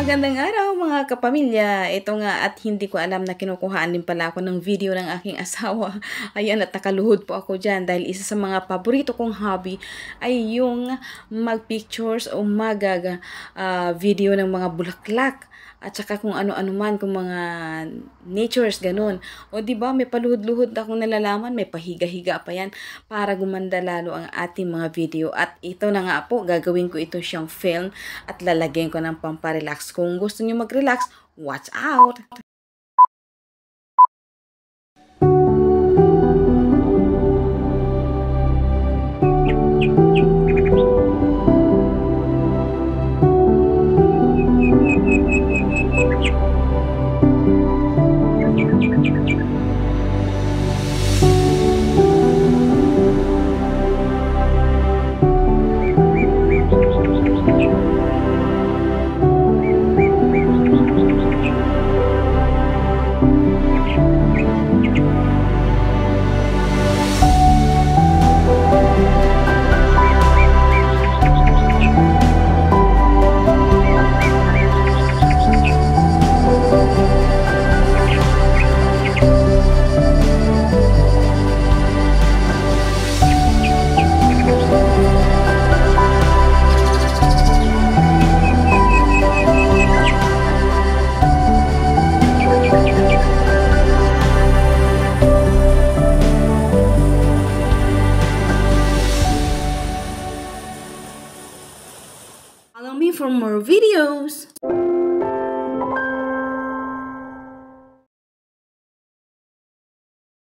Magandang araw mga kapamilya. Ito nga at hindi ko alam na kinukuhaan din pala ako ng video ng aking asawa. Ayan at nakaluhod po ako dyan dahil isa sa mga paborito kong hobby ay yung mag-pictures o mag-video ng mga bulaklak. At saka kung ano-ano man, kung mga natures, ganun. O di ba may paluhod-luhod akong nalalaman, may pahiga-higa pa yan para gumanda lalo ang ating mga video. At ito na nga po, gagawin ko ito siyang film at lalagyan ko ng pamparelax. Kung gusto niyo mag-relax, watch out! Follow me for more videos!